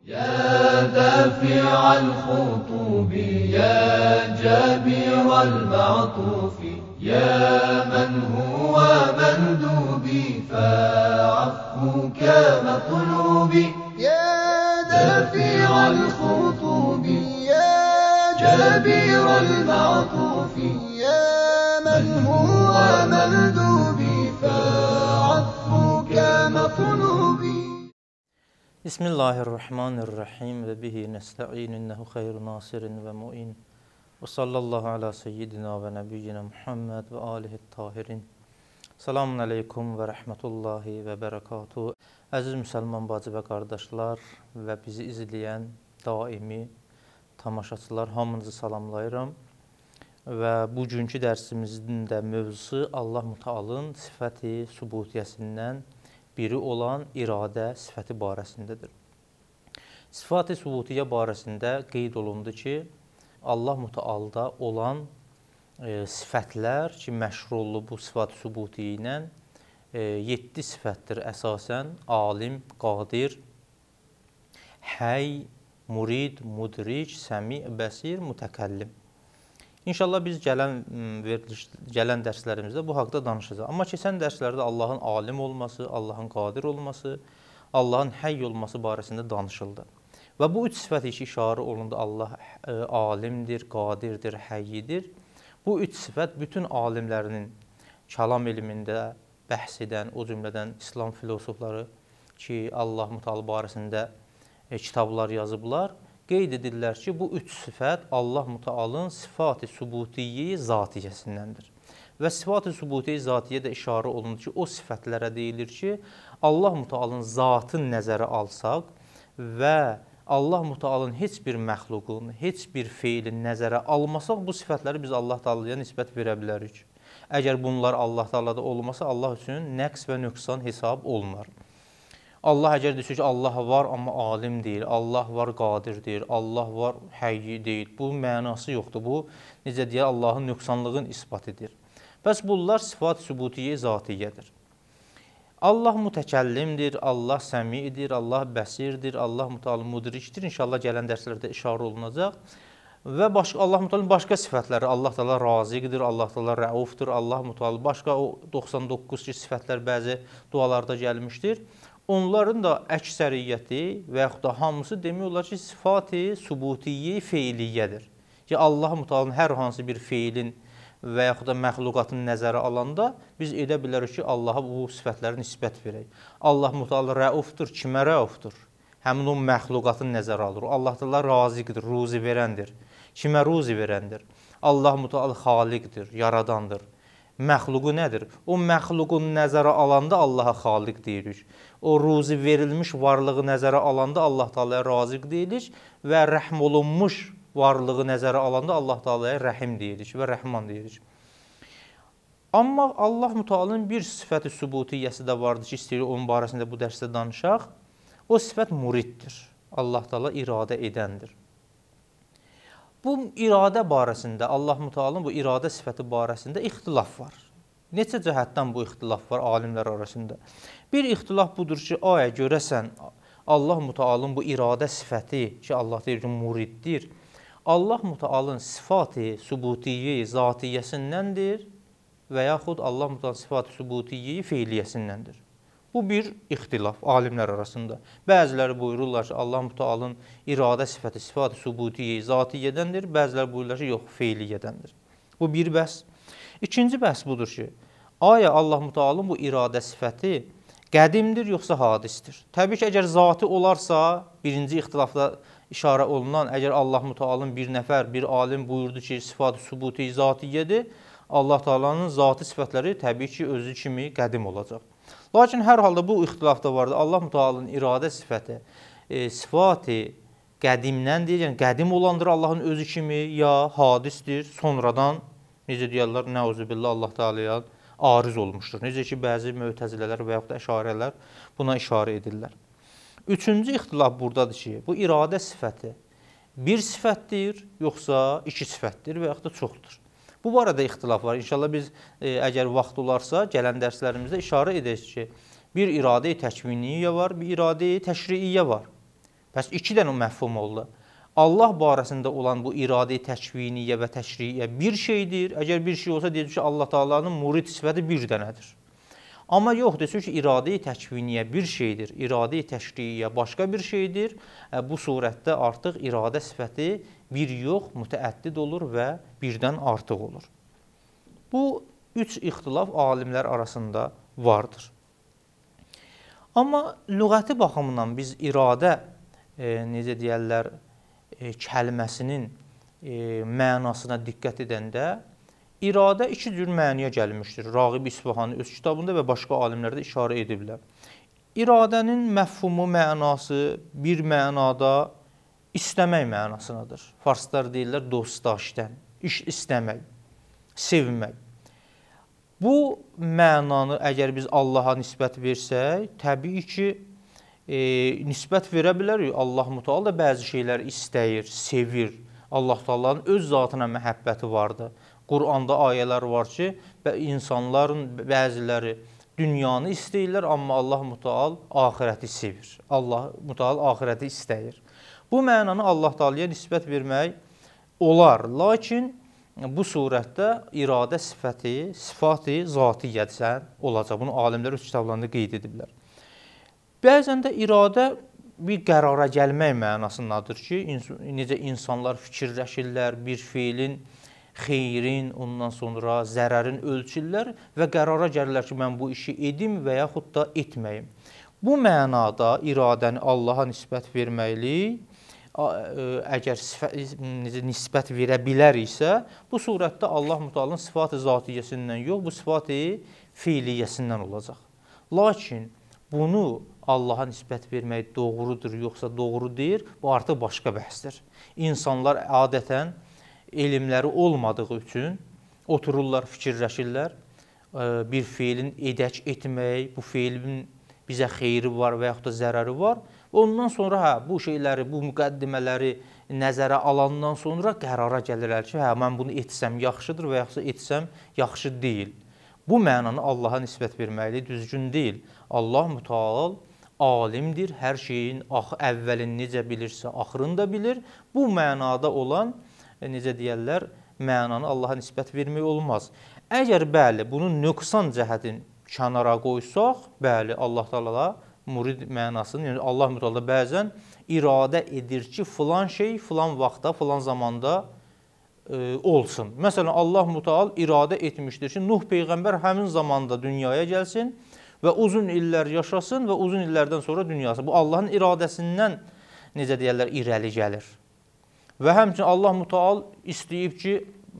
يا دافع الخطوب يا جابر المعطوف يا من هو مندوبي فعفوك مطلوبي يا دافع الخطوب يا جابر المعطوف يا من هو مندوبي فعفوك مطلوبي. Bismillahirrahmanirrahim ve bihi nesta'in innehu hayru nasirin ve mu'in ve sallallahu ala seyyidina ve nebiyyina Muhammed ve alihi tahirin. Selamun aleykum və rəhmətullahi və bərəkatuhu. Əziz müsəlman bacı və qardaşlar və bizi izləyən daimi tamaşaçılar hamınızı salamlayıram. Və bugünkü dərsimizin də mövzusu Allah Mütəalın sifəti sübutiyyəsindən biri olan iradə sifəti barəsindədir. Sifat-ı sübutiyyə barəsində qeyd olundu ki, Allah Mütəalda olan sifətlər ki, məşğul bu sifat-ı sübutiyyə ilə 7 sifətdir əsasən: alim, qadir, həy, murid, mudrik, səmi, bəsir, mütəkəllim. İnşallah biz gələn dərslərimizdə bu haqda danışacağıq. Amma keçən dərslərdə Allahın alim olması, Allahın qadir olması, Allahın həy olması barəsində danışıldı. Və bu üç sifət ki, işarə olundu. Allah alimdir, qadirdir, həyyidir. Bu üç sifət bütün alimlərinin kəlam elmində bəhs edən, o cümlədən İslam filosofları ki, Allah Mütəala barəsində kitablar yazıblar, qeyd edirlər ki, bu üç sifət Allah Mütəalın sifat-ı sübutiyyə zatiyyəsindəndir. Və sifat-ı sübutiyyə zatiyyə də işarə olunur ki, o sifətlərə deyilir ki, Allah Mütəalın zatını nəzərə alsaq və Allah Mütəalın heç bir məxluqun, heç bir feilin nəzərə almasaq, bu sifətləri biz Allah Teala'ya nisbət verə bilərik. Əgər bunlar Allah Teala'da olmasa, Allah üçün nəqs və nöqsan hesab olunar. Allah əgər desə ki, Allah var, amma alim deyil, Allah var, qadir deyil, Allah var, həyyi deyil. Bu mənası yoxdur. Bu, necə deyək, Allahın nöqsanlığın isbat edir. Bəs bunlar sifat-ı sübutiyyə zatiyyədir. Allah mütəkəllimdir, Allah səmidir, Allah bəsirdir, Allah mütəallı mudrikdir. İnşallah gələn dərslərdə işarə olunacaq. Və Allah mütəallı başqa sifətləri, Allah Teala raziqdir, Allah Teala rəufdur, Allah mütəallı başqa o 99 sifətlər bəzi dualarda gəlmişdir. Onların da əksəriyyəti və yaxud da hamısı demək olar ki, sifat-ı sübutiyyə feiliyyədir. Ki, Allah Mütəalın hər hansı bir feilin və yaxud da məxluqatın nəzərə alanda biz edə bilərik ki, Allaha bu sifətləri nisbət verək. Allah Mütəala rəufdur, kimə rəufdur? Həmin o məxluqatın nəzərə alır. Allah Teala raziqdir, ruzi verəndir. Kimə ruzi verəndir? Allah Mütəala xaliqdir, yaradandır. Məxluqu nədir? O məxluqun nəzərə alanda Allaha xaliq deyirik. O ruzi verilmiş varlığı nəzərə alanda Allah Teala'ya raziq deyirik və rəhm olunmuş varlığı nəzərə alanda Allah Teala'ya rəhim deyirik və rəhman deyirik. Amma Allah Mütəalın bir sifət-i sübutiyyəsi də vardır ki, istəyirik onun barəsində bu dərsdə danışaq. O sifət muriddir. Allah Teala iradə edəndir. Bu iradə barəsində, Allah Mütəalın bu iradə sifəti barəsində ixtilaf var. Neçə cəhətdən bu ixtilaf var alimlər arasında? Bir ixtilaf budur ki, aya görəsən Allah Mütəalın bu iradə sifəti ki, Allah deyir ki, muriddir, Allah Mütəalın sifat-ı sübutiyyə zatiyyəsindəndir və yaxud Allah Mütəalın sifat-ı sübutiyyə feiliyyəsindəndir. Bu bir ixtilaf alimlər arasında. Bəziləri buyururlar ki, Allah Mütəalın iradə sifəti sifat-ı sübutiyyə zatiyyədəndir, bəziləri buyururlar ki, yox, feiliyyədəndir. Bu bir bəhs. İkinci bəhs budur ki, aya Allah Mütəalın bu iradə sifəti qədimdir, yoxsa hadisdir? Təbii ki, əgər zatı olarsa, birinci ixtilafda işarə olunan, əgər Allah Mütəalın bir nəfər, bir alim buyurdu ki, sifat-ı sübutiyyə zatiyyədir, Allah Teala'nın zatı sifətləri təbii ki, özü kimi qədim olacaq. Lakin hər halda bu ixtilafda vardır. Allah Mütəalın iradə sifəti sifat-ı qədimdəndir, yəni qədim olandır Allahın özü kimi, ya hadisdir, sonradan, necə deyərlər, nəuzubillah Allah Teala'ya ariz olmuşdur. Necə ki, bəzi mötəzilələr və yaxud da əşarələr buna işarə edirlər. Üçüncü ixtilaf buradadır ki, bu iradə sifəti bir sifətdir, yoxsa iki sifətdir və yaxud da çoxdur. Bu barədə ixtilaf var. İnşallah biz əgər vaxt olarsa gələn dərslərimizdə işarə edək ki, bir iradə-i təkviniyyə var, bir iradə-i təşriiyyə var. Bəs iki dənə məfhum oldu. Allah barəsində olan bu irade-i təkviniyə və təşriyə bir şeydir. Əgər bir şey olsa deyəcək ki, Allah Taala'nın murid sifəti bir dənədir. Amma yox, desək ki, irade-i təkviniyə bir şeydir, irade-i təşriyə başqa bir şeydir. Bu surətdə artıq iradə sifəti bir yox, mütəəddid olur və birdən artıq olur. Bu üç ixtilaf alimlər arasında vardır. Amma lüğəti baxımından biz iradə, necə deyərlər, kəlməsinin mənasına diqqət edəndə, iradə iki cür məniyə gəlmişdir. Rağib İsfahani öz kitabında və başqa alimlər də işarə ediblər. İradənin məfhumu, mənası bir mənada istəmək mənasındadır. Farslar deyirlər dostdaşdən, iş istəmək, sevmək. Bu mənanı əgər biz Allaha nisbət versək, təbii ki, nisbət verə bilərik. Allah Müteala da bəzi şeylər istəyir, sevir. Allah Taala'nın öz zatına məhəbbəti vardır. Quranda ayələr var ki, insanların bəziləri dünyanı istəyirlər, amma Allah Müteala axirəti sevir. Allah Müteala axirəti istəyir. Bu mənanı Allah Taala'ya nisbət vermək olar. Lakin bu surətdə iradə sifəti, sifat-i zatiyyədən olacaq. Bunu alimlər öz kitablarında qeyd ediblər. Bəzən də iradə bir qərara gəlmək mənasındadır ki, necə insanlar fikirləşirlər, bir feilin, xeyrin, ondan sonra zərərin ölçürlər və qərara gəlirlər ki, mən bu işi edim və yaxud da etməyim. Bu mənada iradəni Allaha nisbət verməklik, əgər nisbət verə biləriksə, bu surətdə Allah Müteala'nın sifat-ı zatiyyəsindən yox, bu sifat-ı feiliyyəsindən olacaq. Lakin bunu Allaha nisbət vermək doğrudur, yoxsa doğru deyil, bu artıq başqa bəhsdir. İnsanlar adətən elmləri olmadığı üçün otururlar, fikirləşirlər, bir feilin edək etmək, bu feilin bizə xeyri var və yaxud da zərəri var. Ondan sonra bu şeyləri, bu müqəddimələri nəzərə alandan sonra qərara gəlirlər ki, mən bunu etsəm yaxşıdır və yaxud da etsəm yaxşı deyil. Bu mənanı Allaha nisbət verməklə düzgün deyil. Allah Müteala alimdir, hər şeyin əvvəlini necə bilirsə, axırını da bilir. Bu mənada olan, necə deyərlər, mənanı Allaha nisbət vermək olmaz. Əgər bəli, bunun nöqsan cəhətin kənara qoysaq, bəli, Allah Teala murid mənasını, yəni Allah Müteala bəzən iradə edir ki, filan şey filan vaxtda, filan zamanda olsun. Məsələn, Allah Müteala iradə etmişdir ki, Nuh Peyğəmbər həmin zamanda dünyaya gəlsin və uzun illər yaşasın və uzun illərdən sonra dünyası. Bu Allahın iradəsindən, necə deyərlər, irəli gəlir. Və həmçinin Allah Müteala istəyib ki,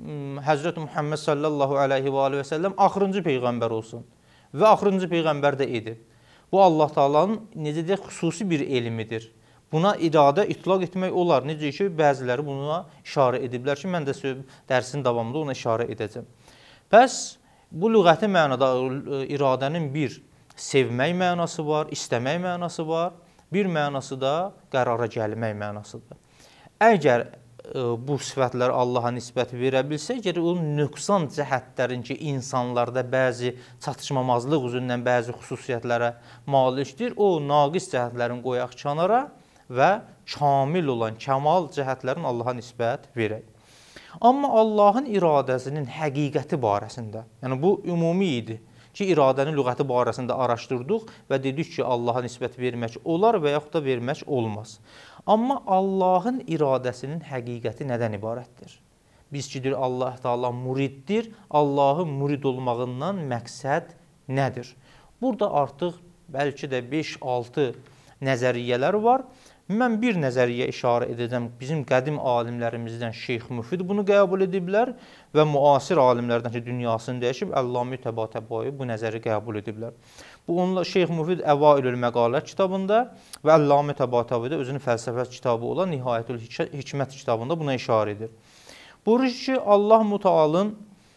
Həzrət Muhammed sallallahu aleyhi və səlləm axırıncı Peyğəmbər olsun və axırıncı Peyğəmbər də edib. Bu Allah Taala'nın, necə deyək, xüsusi bir elmidir. Buna iradə itlaq etmək olar. Necə ki, bəziləri buna işarə ediblər ki, mən də dərsin davamında ona işarə edəcəm. Bəs bu lüğəti mənada iradənin bir sevmək mənası var, istəmək mənası var, bir mənası da qərara gəlmək mənasıdır. Əgər bu sifətlər Allaha nisbət verə bilsək, o nöqsan cəhətlərin ki, insanlarda bəzi çatışmamazlıq üzündən bəzi xüsusiyyətlərə malikdir, o naqis cəhətlərin qoyaq kənara və kamil olan, kəmal cəhətlərin Allaha nisbət verək. Amma Allahın iradəsinin həqiqəti barəsində, yəni bu ümumi idi ki, iradənin lüğəti barəsində araşdırdıq və dedik ki, Allaha nisbət vermək olar və yaxud da vermək olmaz. Amma Allahın iradəsinin həqiqəti nədən ibarətdir? Biz ki, Allah Teala muriddir, Allahın murid olmağından məqsəd nədir? Burada artıq bəlkə də 5-6 nəzəriyyələr var. Mən bir nəzəriyyə işarə edəcəm. Bizim qədim alimlərimizdən Şeyx Müfid bunu qəbul ediblər və müasir alimlərdən ki, dünyasını dəyişib, Əllamə Təbatəbai bu nəzəri qəbul ediblər. Bu, Şeyx Müfid Əvailül Məqalət kitabında və Əllamə Təbatəbai özünün fəlsəfə kitabı olan Nihayətül Hikmət kitabında buna işarə edir. Buyurur ki, Allah Müteala'nın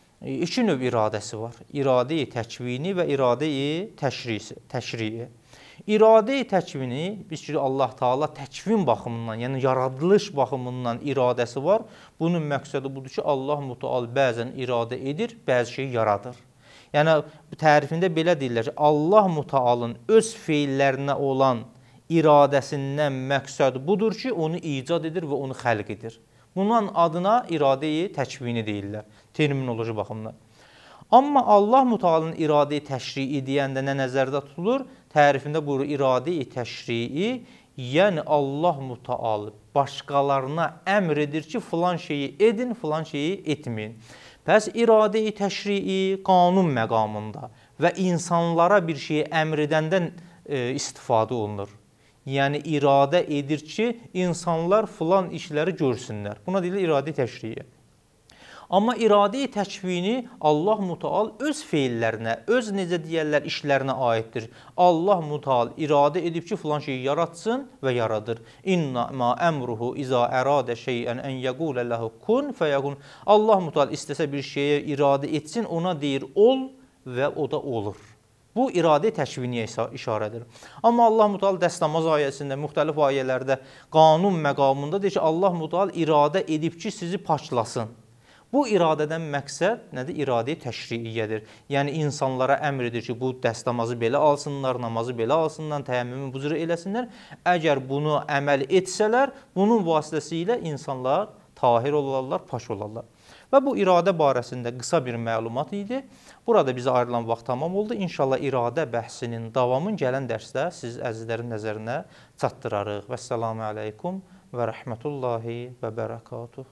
iki növ iradəsi var. İradə-i təkvini və iradə-i təşriyi. İradə-i təkvini, biz ki, Allah Teala təkvin baxımından, yəni yaradılış baxımından iradəsi var. Bunun məqsədi budur ki, Allah Müteala bəzən iradə edir, bəzi şey yaradır. Yəni, tərifində belə deyirlər ki, Allah Müteala'nın öz feillərinə olan iradəsindən məqsəd budur ki, onu icad edir və onu xəlq edir. Bunun adına iradə-i təkvini deyirlər, terminoloji baxımdan. Amma Allah Mütəalın iradə-i təşrii deyəndə nə nəzərdə tutulur? Tərifində buyurur, iradə-i təşrii, yəni Allah Mütəal başqalarına əmr edir ki, filan şeyi edin, filan şeyi etməyin. Pəs iradə-i təşrii qanun məqamında və insanlara bir şeyi əmr edəndən istifadə olunur. Yəni, iradə edir ki, insanlar filan işləri görsünlər. Buna deyilir iradə-i təşrii. Amma iradə-i təkvini Allah Mütəal öz feillərinə, öz necə deyərlər, işlərinə aiddir. Allah Mütəal iradə edib ki, filan şeyi yaratsın və yaradır. İnna ma əmruhu izə əradə şeyən ən yəqulə ləhu kun fəyəkun. Allah Mütəal istəsə bir şeyə iradə etsin, ona deyir ol və o da olur. Bu iradə-i təkviniyə işarədir. Amma Allah Mütəal Dəstəmaz ayəsində, müxtəlif ayələrdə qanun məqamında deyir ki, Allah Mütəal iradə edib ki, sizi paçlasın. Bu iradədən məqsəd nədir? İradə-i təşriiyyədir. Yəni, insanlara əmr edir ki, bu dəstəmazı belə alsınlar, namazı belə alsınlar, təyəmmümü bu cür eləsinlər. Əgər bunu əməl etsələr, bunun vasitəsilə insanlar tahir olarlar, paş olarlar. Və bu iradə barəsində qısa bir məlumat idi. Burada bizə ayrılan vaxt tamam oldu. İnşallah iradə bəhsinin davamını gələn dərsdə siz əzizlərin nəzərinə çatdırarıq. Vəssalamu aleykum və rəhmətullahi və bərəkatuhu.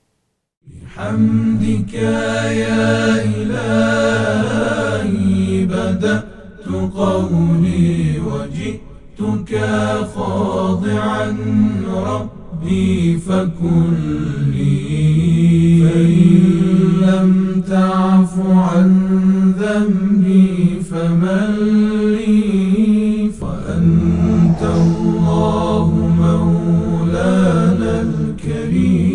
بحمدك يا إلهي بدأت قولي وجئتك خاضعا ربي فكن لي فإن لم تعف عن ذنبي فمن لي فأنت الله مولانا الكريم